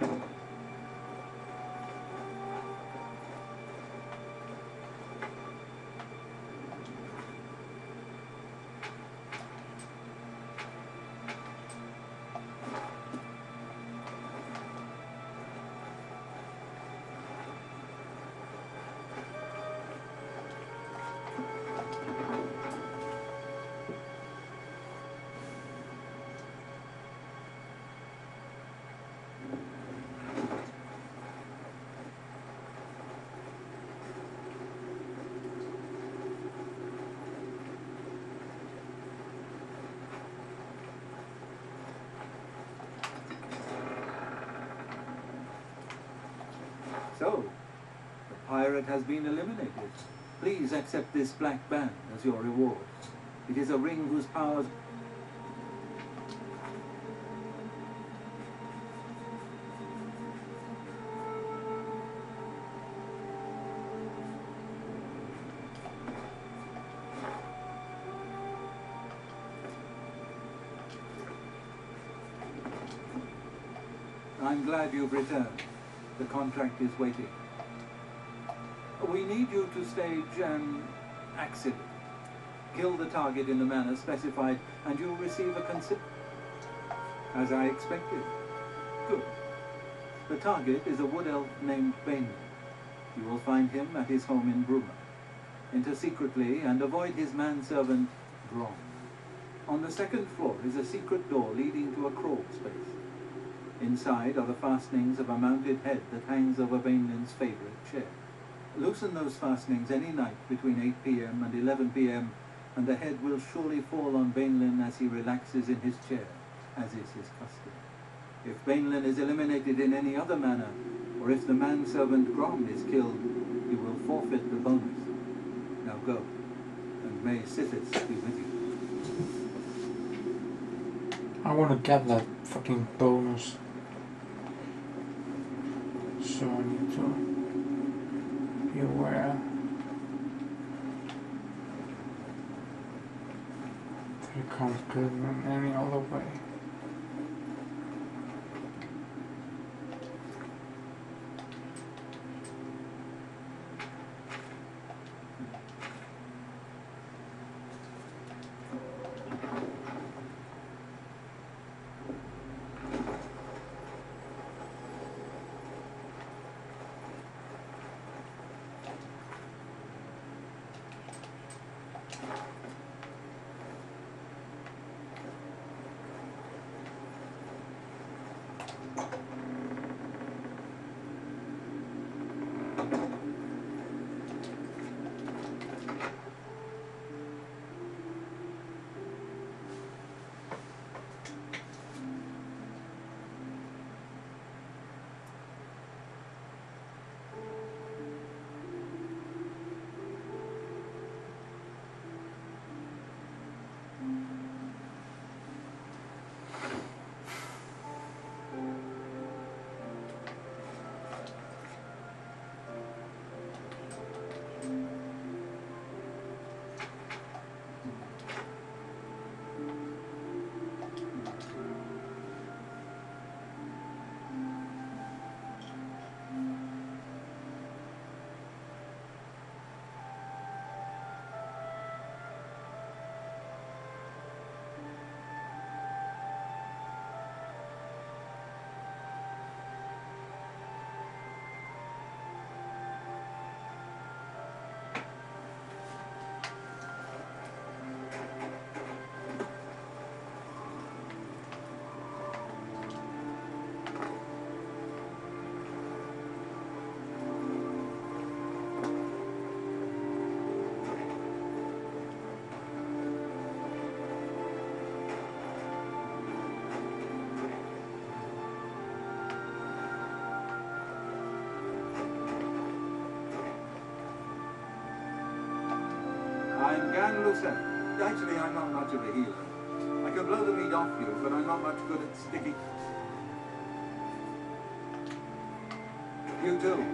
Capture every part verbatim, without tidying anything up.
So, the pirate has been eliminated. Please accept this black band as your reward. It is a ring whose powers... I'm glad you've returned. The contract is waiting. We need you to stage an accident. Kill the target in the manner specified, and you'll receive a consi... As I expected. Good. The target is a wood elf named Bainlin. You will find him at his home in Bruma. Enter secretly and avoid his manservant, Grom. On the second floor is a secret door leading to a crawl space. Inside are the fastenings of a mounted head that hangs over Bainlin's favorite chair. Loosen those fastenings any night between eight p m and eleven p m, and the head will surely fall on Bainlin as he relaxes in his chair, as is his custom. If Bainlin is eliminated in any other manner, or if the manservant Grom is killed, you will forfeit the bonus. Now go, and may Sithis be with you. I want to get that fucking bonus. So I need to be aware that it can't go in any other way. I'm Gan Lucen. Actually, I'm not much of a healer. I can blow the meat off you, but I'm not much good at sticking. You too.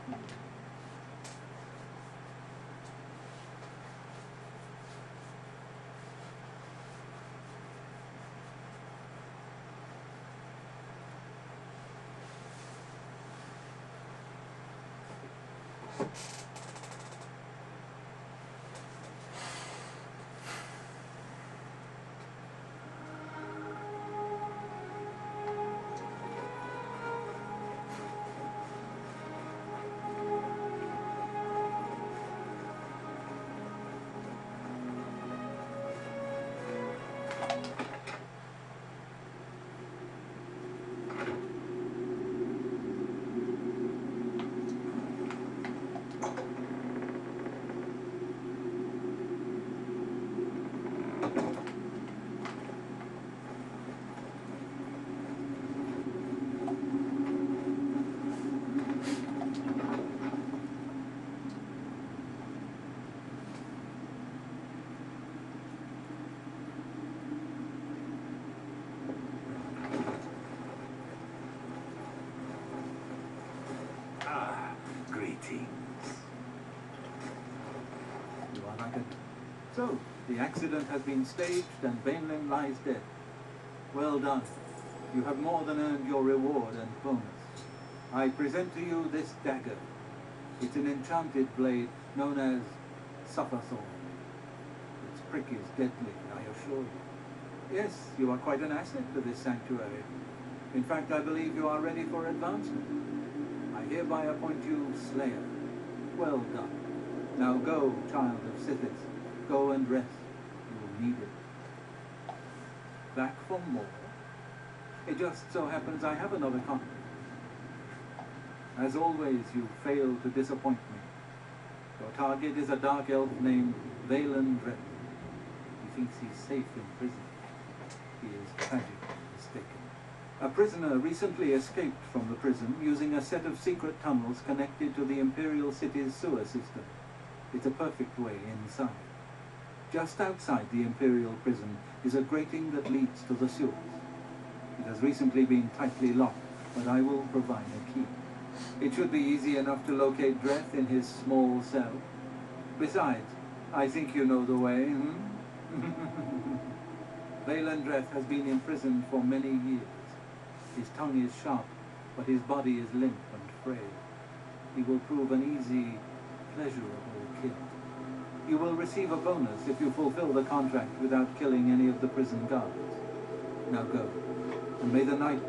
Ah, greetings. You are like a... So, the accident has been staged and Bainling lies dead. Well done. You have more than earned your reward and bonus. I present to you this dagger. It's an enchanted blade known as Sufferthorn. Its prick is deadly, I assure you. Yes, you are quite an asset to this sanctuary. In fact, I believe you are ready for advancement. I hereby appoint you Slayer. Well done. Now go, child of Sithis. Go and rest. You will need it. Back for more. It just so happens I have another contract. As always, you fail to disappoint me. Your target is a dark elf named Vaylin Dredd. He thinks he's safe in prison. He is tragically mistaken. A prisoner recently escaped from the prison using a set of secret tunnels connected to the Imperial City's sewer system. It's a perfect way inside. Just outside the Imperial prison is a grating that leads to the sewers. It has recently been tightly locked, but I will provide a key. It should be easy enough to locate Dreth in his small cell. Besides, I think you know the way, hmm? Vaylin Dreth has been imprisoned for many years. His tongue is sharp, but his body is limp and frail. He will prove an easy, pleasurable kill. You will receive a bonus if you fulfill the contract without killing any of the prison guards. Now go, and may the night...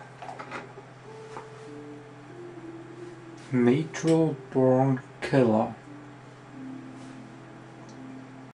Natural born killer.